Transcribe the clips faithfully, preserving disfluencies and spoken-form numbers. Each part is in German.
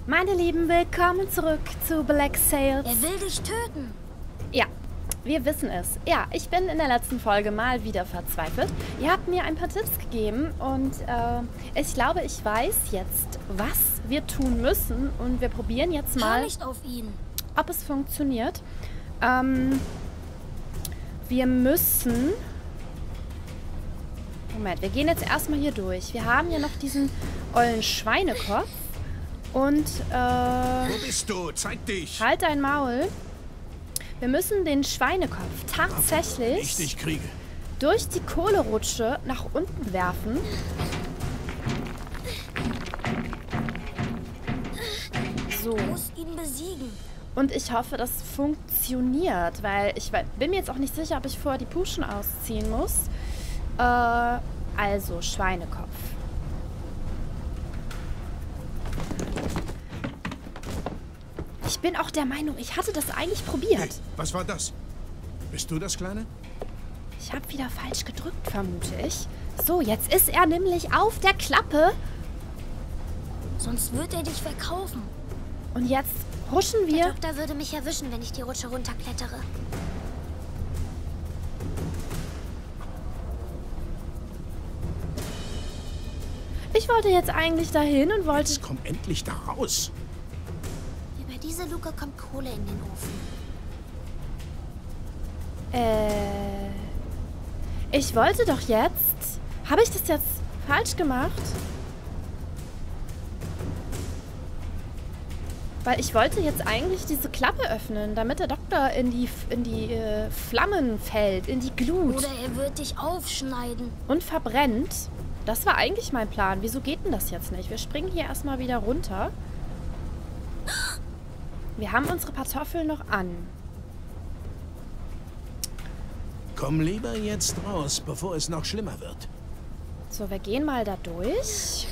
Meine Lieben, willkommen zurück zu Black Sails. Er will dich töten. Ja, wir wissen es. Ja, ich bin in der letzten Folge mal wieder verzweifelt. Ihr habt mir ein paar Tipps gegeben und äh, ich glaube, ich weiß jetzt, was wir tun müssen. Und wir probieren jetzt mal, Hör nicht auf ihn. ob es funktioniert. Ähm, wir müssen... Moment, wir gehen jetzt erstmal hier durch. Wir haben ja noch diesen ollen Schweinekopf. Und, äh... Wo bist du? Zeig dich! Halt dein Maul. Wir müssen den Schweinekopf tatsächlich Ich dich kriege. durch die Kohlerutsche nach unten werfen. So. Du musst ihn besiegen. Und ich hoffe, das funktioniert, weil ich bin mir jetzt auch nicht sicher, ob ich vorher die Puschen ausziehen muss. Äh, also, Schweinekopf. Ich bin auch der Meinung, ich hatte das eigentlich probiert. Hey, was war das? Bist du das Kleine? Ich habe wieder falsch gedrückt, vermute ich. So, jetzt ist er nämlich auf der Klappe. Sonst wird er dich verkaufen. Und jetzt huschen Der wir. Doktor würde mich erwischen, wenn ich die Rutsche runterklettere. Ich wollte jetzt eigentlich dahin und wollte... Jetzt komm endlich da raus. Über diese Luke kommt Kohle in den Ofen. Äh... Ich wollte doch jetzt... Habe ich das jetzt falsch gemacht? Weil ich wollte jetzt eigentlich diese Klappe öffnen, damit der Doktor in die, in die äh, Flammen fällt, in die Glut Oder er wird dich aufschneiden. und verbrennt. Das war eigentlich mein Plan. Wieso geht denn das jetzt nicht? Wir springen hier erstmal wieder runter. Wir haben unsere Kartoffeln noch an. Komm lieber jetzt raus, bevor es noch schlimmer wird. So, wir gehen mal da durch.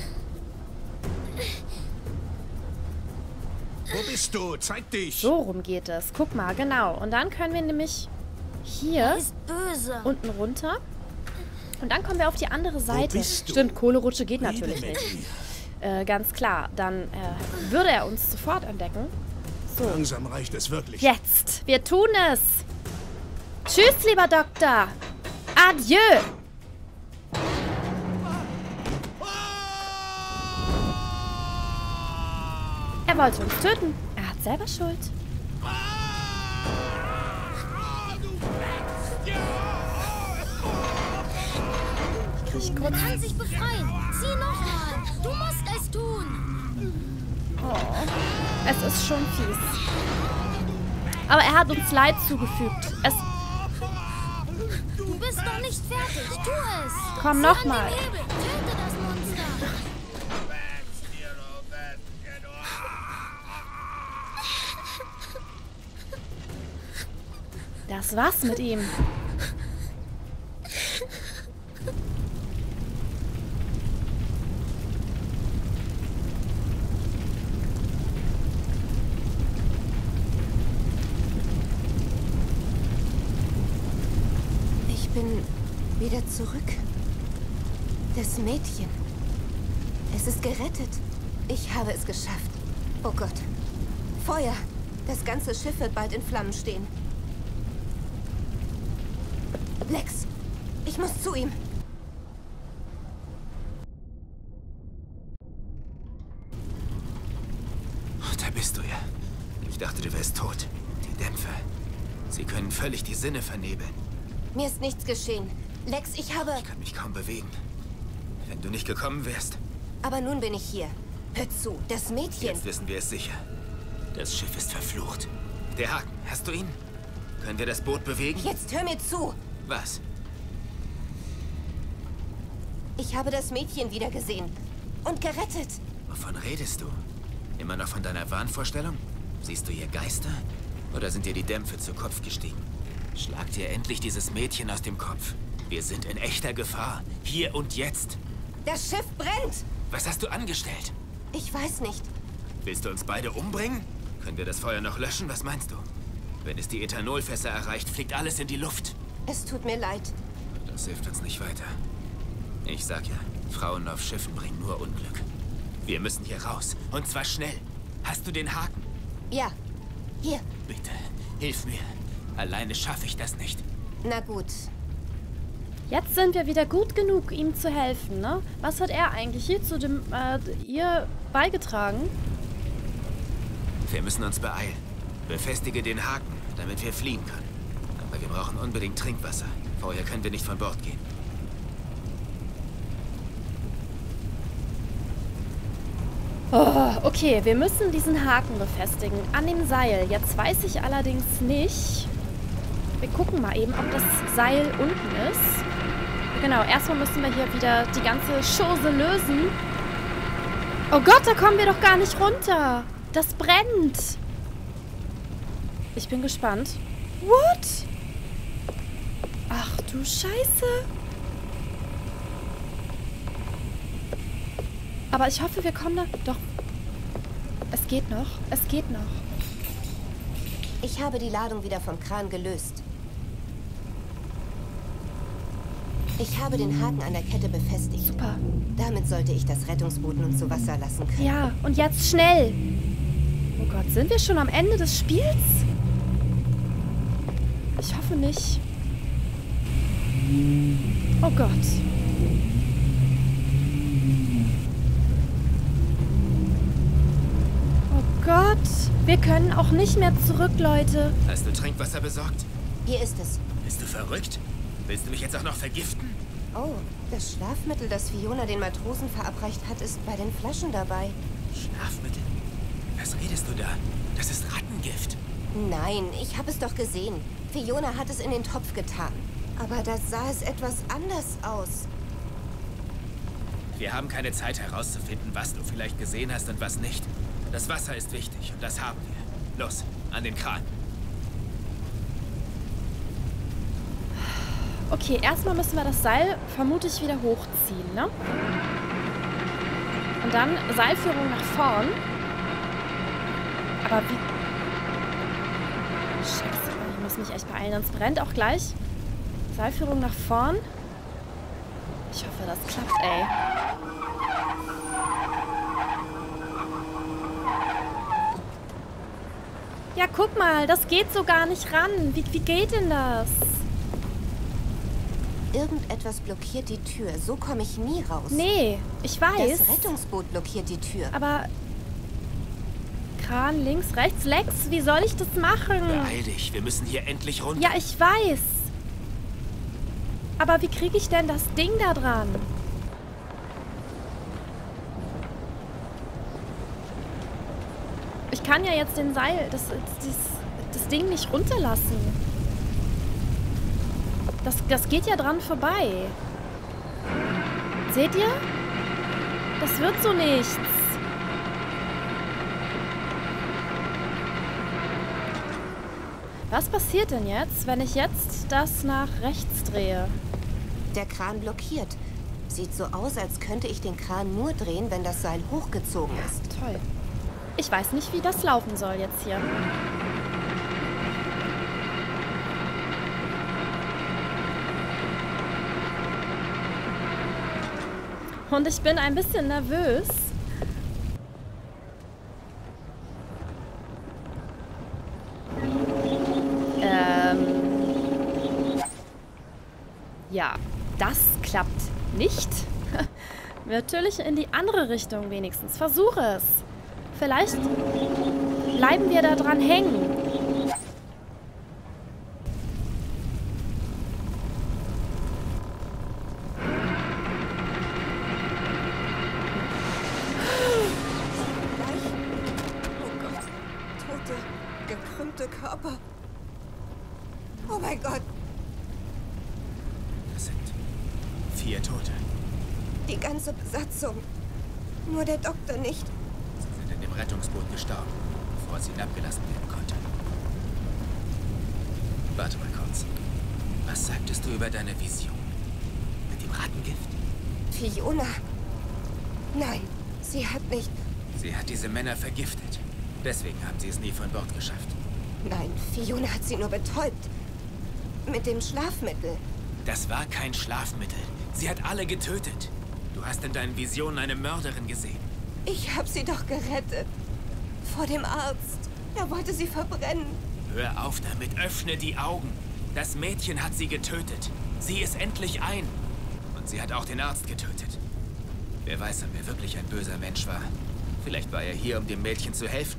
Wo bist du? Zeig dich! So rum geht es. Guck mal, genau. Und dann können wir nämlich Er hier ist böse. unten runter. Und dann kommen wir auf die andere Seite. bist du? Stimmt, Kohlerutsche geht Rede natürlich mit nicht. mir. Äh, ganz klar. Dann äh, würde er uns sofort entdecken. So, Langsam reicht es wirklich. jetzt. Wir tun es. Tschüss, lieber Doktor. Adieu. Er wollte uns töten. Er hat selber Schuld. Ich krieg Er kurz... kann sich befreien. Sieh nochmal. Du musst es tun. Oh, es ist schon fies. Aber er hat uns Leid zugefügt. Es... Du bist noch nicht fertig. Tu es. Komm, Sieh noch an den mal. Hebel. Töte das Monster. Das war's mit ihm. Ich bin wieder zurück. Das Mädchen. Es ist gerettet. Ich habe es geschafft. Oh Gott. Feuer. Das ganze Schiff wird bald in Flammen stehen. Lex, ich muss zu ihm. Oh, da bist du ja. Ich dachte, du wärst tot. Die Dämpfe. Sie können völlig die Sinne vernebeln. Mir ist nichts geschehen. Lex, ich habe... Ich kann mich kaum bewegen. Wenn du nicht gekommen wärst, Aber nun bin ich hier. Hör zu, das Mädchen... jetzt wissen wir es sicher. Das Schiff ist verflucht. Der Haken, hast du ihn? Können wir das Boot bewegen? Jetzt hör mir zu. Was? Ich habe das Mädchen wieder gesehen. Und gerettet. Wovon redest du? Immer noch von deiner Wahnvorstellung? Siehst du hier Geister? Oder sind dir die Dämpfe zu Kopf gestiegen? Schlag dir endlich dieses Mädchen aus dem Kopf. Wir sind in echter Gefahr. Hier und jetzt. Das Schiff brennt. Was hast du angestellt? Ich weiß nicht. Willst du uns beide umbringen? Können wir das Feuer noch löschen? Was meinst du? Wenn es die Ethanolfässer erreicht, fliegt alles in die Luft. Es tut mir leid. Das hilft uns nicht weiter. Ich sag ja, Frauen auf Schiffen bringen nur Unglück. Wir müssen hier raus. Und zwar schnell. Hast du den Haken? Ja. Hier. Bitte, hilf mir. Alleine schaffe ich das nicht. Na gut. Jetzt sind wir wieder gut genug, ihm zu helfen, ne? Was hat er eigentlich hier zu dem, äh, ihr beigetragen? Wir müssen uns beeilen. Befestige den Haken, damit wir fliehen können. Aber wir brauchen unbedingt Trinkwasser. Vorher können wir nicht von Bord gehen. Oh, okay, wir müssen diesen Haken befestigen an dem Seil. Jetzt weiß ich allerdings nicht. Wir gucken mal eben, ob das Seil unten ist. Genau, erstmal müssen wir hier wieder die ganze Chose lösen. Oh Gott, da kommen wir doch gar nicht runter. Das brennt. Ich bin gespannt. What? Ach du Scheiße. Aber ich hoffe, wir kommen da... Doch. Es geht noch. Es geht noch. Ich habe die Ladung wieder vom Kran gelöst. Ich habe den Haken an der Kette befestigt. Super. Damit sollte ich das Rettungsboot nun zu Wasser lassen können. Ja, und jetzt schnell. Oh Gott, sind wir schon am Ende des Spiels? Ich hoffe nicht. Oh Gott. Oh Gott. Wir können auch nicht mehr zurück, Leute. Hast du Trinkwasser besorgt? Hier ist es. Bist du verrückt? Willst du mich jetzt auch noch vergiften? Oh, das Schlafmittel, das Fiona den Matrosen verabreicht hat, ist bei den Flaschen dabei. Schlafmittel? Was redest du da? Das ist Rattengift. Nein, ich habe es doch gesehen. Fiona hat es in den Topf getan. Aber da sah es etwas anders aus. Wir haben keine Zeit herauszufinden, was du vielleicht gesehen hast und was nicht. Das Wasser ist wichtig und das haben wir. Los, an den Kran. Okay, erstmal müssen wir das Seil vermutlich wieder hochziehen, ne? Und dann Seilführung nach vorn. Aber wie... Scheiße, ich muss mich echt beeilen, sonst brennt auch gleich. Seilführung nach vorn. Ich hoffe, das klappt, ey. Ja, guck mal, das geht so gar nicht ran. Wie, wie geht denn das? Irgendetwas blockiert die Tür. So komme ich nie raus. Nee, ich weiß. Das Rettungsboot blockiert die Tür. Aber... Kran links, rechts, Lex, wie soll ich das machen? Beeil dich, wir müssen hier endlich runter. Ja, ich weiß. Aber wie kriege ich denn das Ding da dran? Ich kann ja jetzt den Seil, das, das, das Ding nicht runterlassen. Das, das geht ja dran vorbei. Seht ihr? Das wird so nichts. Was passiert denn jetzt, wenn ich jetzt das nach rechts drehe? Der Kran blockiert. Sieht so aus, als könnte ich den Kran nur drehen, wenn das Seil hochgezogen ist. Toll. Ich weiß nicht, wie das laufen soll jetzt hier. Und ich bin ein bisschen nervös. Ähm. Ja, das klappt nicht. Natürlich in die andere Richtung wenigstens. Versuche es. Vielleicht bleiben wir da dran hängen. Körper. Oh mein Gott. Das sind vier Tote. Die ganze Besatzung. Nur der Doktor nicht. Sie sind in dem Rettungsboot gestorben, bevor es ihnen abgelassen werden konnte. Warte mal kurz. Was sagtest du über deine Vision? Mit dem Rattengift? Fiona. Nein, sie hat nicht... Sie hat diese Männer vergiftet. Deswegen haben sie es nie von Bord geschafft. Nein, Fiona hat sie nur betäubt. Mit dem Schlafmittel. Das war kein Schlafmittel. Sie hat alle getötet. Du hast in deinen Visionen eine Mörderin gesehen. Ich habe sie doch gerettet. vor dem Arzt. Er wollte sie verbrennen. Hör auf damit, öffne die Augen. Das Mädchen hat sie getötet. Sie ist endlich ein. Und sie hat auch den Arzt getötet. Wer weiß, ob er wirklich ein böser Mensch war. Vielleicht war er hier, um dem Mädchen zu helfen.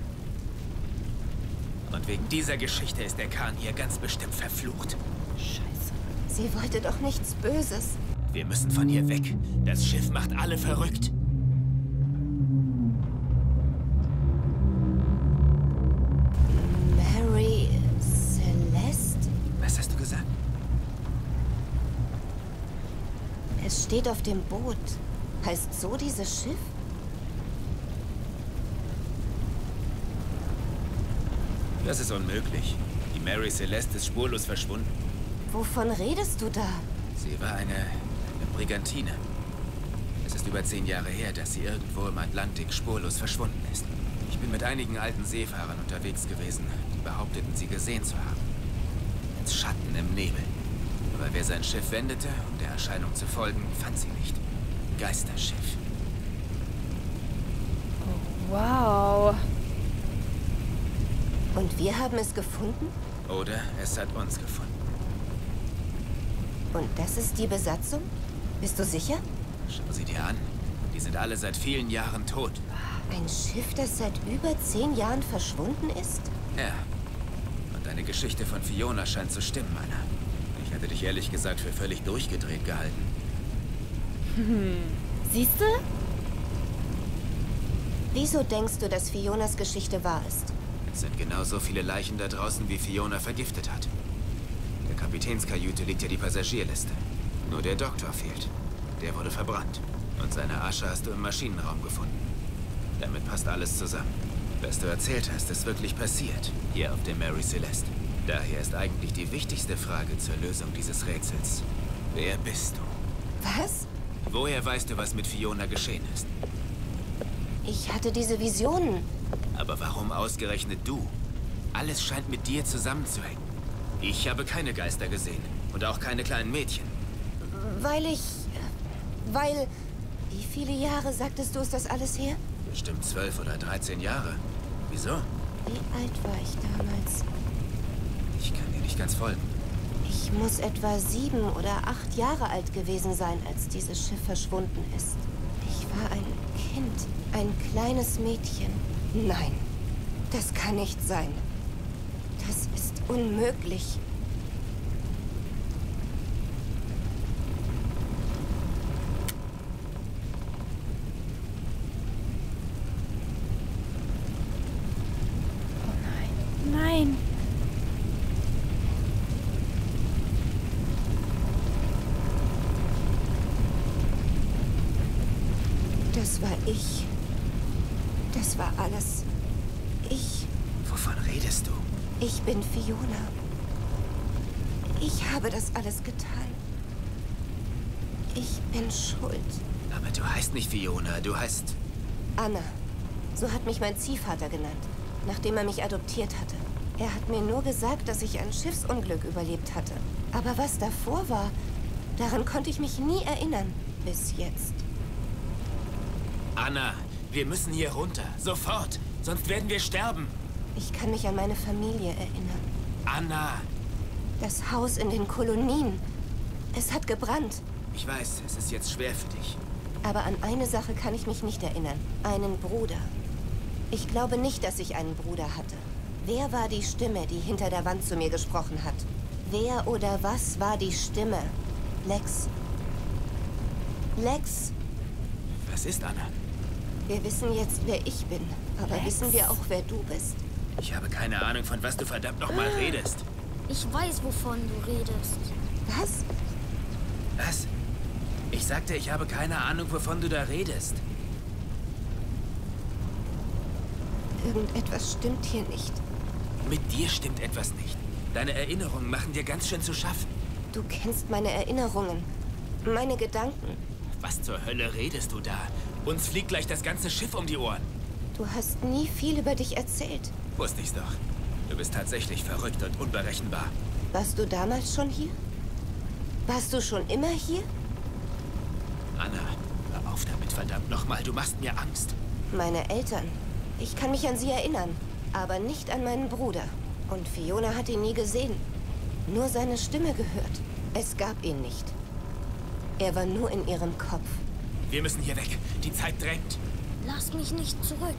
Und wegen dieser Geschichte ist der Khan hier ganz bestimmt verflucht. Scheiße. Sie wollte doch nichts Böses. Wir müssen von hier weg. Das Schiff macht alle verrückt. Mary Celeste? Was hast du gesagt? Es steht auf dem Boot. Heißt so dieses Schiff? Das ist unmöglich. Die Mary Celeste ist spurlos verschwunden. Wovon redest du da? Sie war eine, eine Brigantine. Es ist über zehn Jahre her, dass sie irgendwo im Atlantik spurlos verschwunden ist. Ich bin mit einigen alten Seefahrern unterwegs gewesen, die behaupteten, sie gesehen zu haben. Als Schatten im Nebel. Aber wer sein Schiff wendete, um der Erscheinung zu folgen, fand sie nicht. Geisterschiff. Wow. Und wir haben es gefunden? Oder es hat uns gefunden. Und das ist die Besatzung? Bist du sicher? Schau sie dir an. Die sind alle seit vielen Jahren tot. Ein Schiff, das seit über zehn Jahren verschwunden ist? Ja. Und deine Geschichte von Fiona scheint zu stimmen, Anna. Ich hatte dich ehrlich gesagt für völlig durchgedreht gehalten. Hm. Siehst du? Wieso denkst du, dass Fionas Geschichte wahr ist? Es sind genauso viele Leichen da draußen, wie Fiona vergiftet hat. In der Kapitänskajüte liegt ja die Passagierliste. Nur der Doktor fehlt. Der wurde verbrannt. Und seine Asche hast du im Maschinenraum gefunden. Damit passt alles zusammen. Was du erzählt hast, ist wirklich passiert. Hier auf der Mary Celeste. Daher ist eigentlich die wichtigste Frage zur Lösung dieses Rätsels. Wer bist du? Was? Woher weißt du, was mit Fiona geschehen ist? Ich hatte diese Visionen. Aber warum ausgerechnet du? Alles scheint mit dir zusammenzuhängen. Ich habe keine Geister gesehen. Und auch keine kleinen Mädchen. Weil ich... Weil... Wie viele Jahre, sagtest du, ist das alles her? Bestimmt zwölf oder dreizehn Jahre. Wieso? Wie alt war ich damals? Ich kann dir nicht ganz folgen. Ich muss etwa sieben oder acht Jahre alt gewesen sein, als dieses Schiff verschwunden ist. Ich war ein Kind. Ein kleines Mädchen. Nein, das kann nicht sein. Das ist unmöglich. Oh nein. Nein. Das war ich. Das war alles. Ich. Wovon redest du? Ich bin Fiona. Ich habe das alles getan. Ich bin schuld. Aber du heißt nicht Fiona, du heißt... Anna. So hat mich mein Ziehvater genannt, nachdem er mich adoptiert hatte. Er hat mir nur gesagt, dass ich ein Schiffsunglück überlebt hatte. Aber was davor war, daran konnte ich mich nie erinnern. Bis jetzt. Anna, wir müssen hier runter. Sofort. Sonst werden wir sterben. Ich kann mich an meine Familie erinnern. Anna. Das Haus in den Kolonien. Es hat gebrannt. Ich weiß, es ist jetzt schwer für dich. Aber an eine Sache kann ich mich nicht erinnern. Einen Bruder. Ich glaube nicht, dass ich einen Bruder hatte. Wer war die Stimme, die hinter der Wand zu mir gesprochen hat? Wer oder was war die Stimme? Lex. Lex. Was ist, Anna? Wir wissen jetzt, wer ich bin. Aber Lex. wissen wir auch, wer du bist? Ich habe keine Ahnung, von was du verdammt nochmal redest. Ich weiß, wovon du redest. Was? Was? Ich sagte, ich habe keine Ahnung, wovon du da redest. Irgendetwas stimmt hier nicht. Mit dir stimmt etwas nicht. Deine Erinnerungen machen dir ganz schön zu schaffen. Du kennst meine Erinnerungen. Meine Gedanken. Was zur Hölle redest du da? Uns fliegt gleich das ganze Schiff um die Ohren. Du hast nie viel über dich erzählt. Wusste ich's doch. Du bist tatsächlich verrückt und unberechenbar. Warst du damals schon hier? Warst du schon immer hier? Anna, hör auf damit, verdammt nochmal. Du machst mir Angst. Meine Eltern. Ich kann mich an sie erinnern, aber nicht an meinen Bruder. Und Fiona hat ihn nie gesehen. Nur seine Stimme gehört. Es gab ihn nicht. Er war nur in ihrem Kopf. Wir müssen hier weg. Die Zeit drängt. Lass mich nicht zurück.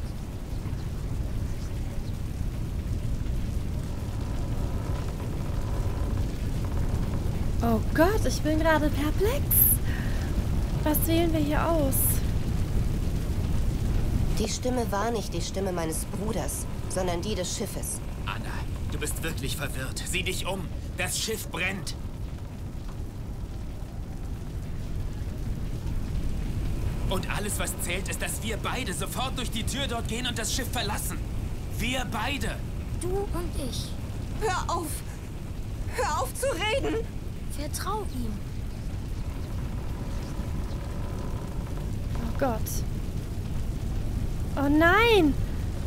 Oh Gott, ich bin gerade perplex. Was wählen wir hier aus? Die Stimme war nicht die Stimme meines Bruders, sondern die des Schiffes. Anna, du bist wirklich verwirrt. Sieh dich um. Das Schiff brennt. Und alles, was zählt, ist, dass wir beide sofort durch die Tür dort gehen und das Schiff verlassen. Wir beide. Du und ich. Hör auf! Hör auf zu reden! Vertrau ihm. Oh Gott. Oh nein!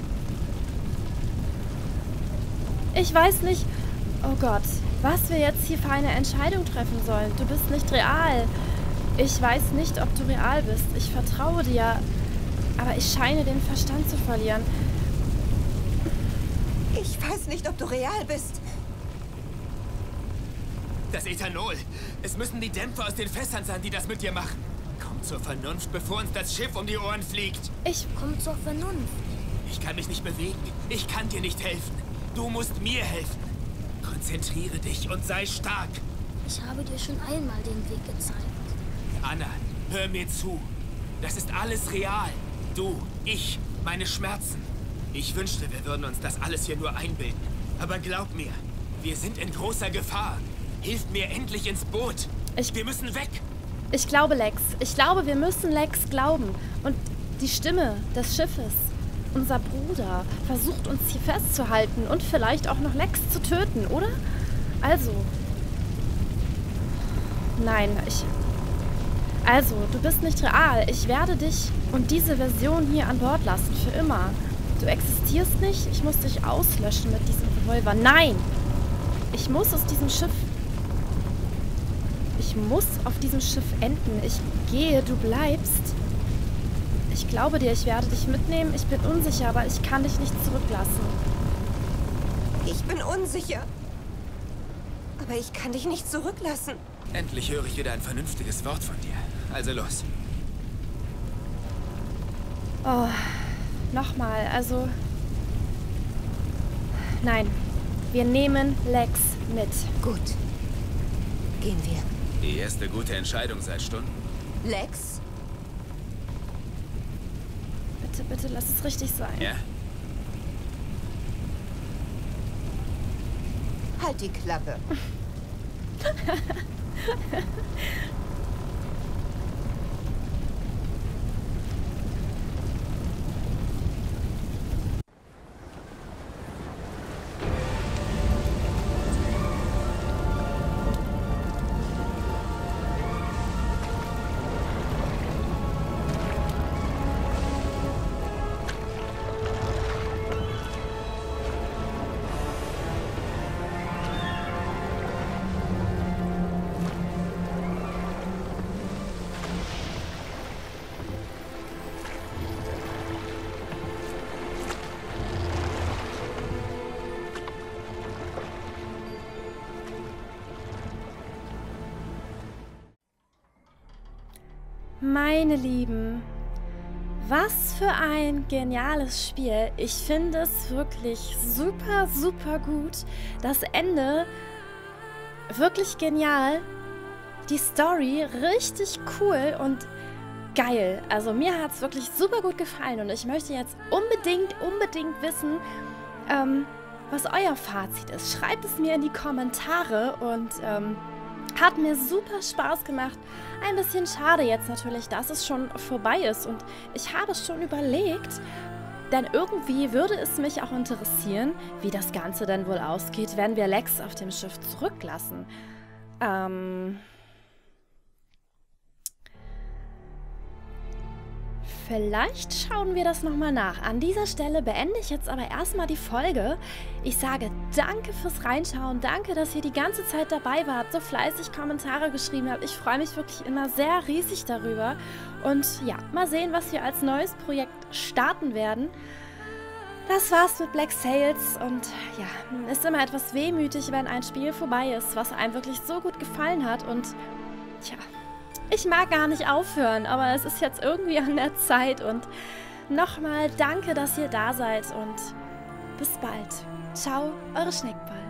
Ich weiß nicht... Oh Gott, was wir jetzt hier für eine Entscheidung treffen sollen. Du bist nicht real. Ich weiß nicht, ob du real bist. Ich vertraue dir. Aber ich scheine den Verstand zu verlieren. Ich weiß nicht, ob du real bist. Das Ethanol. Es müssen die Dämpfe aus den Fässern sein, die das mit dir machen. Komm zur Vernunft, bevor uns das Schiff um die Ohren fliegt. Ich... Komm zur Vernunft. Ich kann mich nicht bewegen. Ich kann dir nicht helfen. Du musst mir helfen. Konzentriere dich und sei stark. Ich habe dir schon einmal den Weg gezeigt. Anna, hör mir zu. Das ist alles real. Du, ich, meine Schmerzen. Ich wünschte, wir würden uns das alles hier nur einbilden. Aber glaub mir, wir sind in großer Gefahr. Hilf mir endlich ins Boot. Ich- Wir müssen weg. Ich glaube, Lex. Ich glaube, wir müssen Lex glauben. Und die Stimme des Schiffes, unser Bruder, versucht uns hier festzuhalten und vielleicht auch noch Lex zu töten, oder? Also. Nein, ich... Also, du bist nicht real. Ich werde dich und diese Version hier an Bord lassen, für immer. Du existierst nicht. Ich muss dich auslöschen mit diesem Revolver. Nein! Ich muss aus diesem Schiff... Ich muss auf diesem Schiff enden. Ich gehe, du bleibst. Ich glaube dir, ich werde dich mitnehmen. Ich bin unsicher, aber ich kann dich nicht zurücklassen. Ich bin unsicher. Aber ich kann dich nicht zurücklassen. Endlich höre ich wieder ein vernünftiges Wort von dir. Also los. Oh, nochmal, also... Nein, wir nehmen Lex mit. Gut. Gehen wir. Die erste gute Entscheidung seit Stunden. Lex? Bitte, bitte, lass es richtig sein. Ja? Halt die Klappe. Meine Lieben, was für ein geniales Spiel. Ich finde es wirklich super, super gut. Das Ende wirklich genial. Die Story richtig cool und geil. Also mir hat es wirklich super gut gefallen und ich möchte jetzt unbedingt, unbedingt wissen, ähm, was euer Fazit ist. Schreibt es mir in die Kommentare und ähm, hat mir super Spaß gemacht. Ein bisschen schade jetzt natürlich, dass es schon vorbei ist. Und ich habe schon überlegt, denn irgendwie würde es mich auch interessieren, wie das Ganze denn wohl ausgeht, wenn wir Lex auf dem Schiff zurücklassen. Ähm... Vielleicht schauen wir das nochmal nach. An dieser Stelle beende ich jetzt aber erstmal die Folge. Ich sage danke fürs Reinschauen. Danke, dass ihr die ganze Zeit dabei wart, so fleißig Kommentare geschrieben habt. Ich freue mich wirklich immer sehr riesig darüber. Und ja, mal sehen, was wir als neues Projekt starten werden. das war's mit Black Sails und ja, ist immer etwas wehmütig, wenn ein Spiel vorbei ist, was einem wirklich so gut gefallen hat und tja, ich mag gar nicht aufhören, aber es ist jetzt irgendwie an der Zeit und nochmal danke, dass ihr da seid und bis bald. Ciao, eure Schneckball.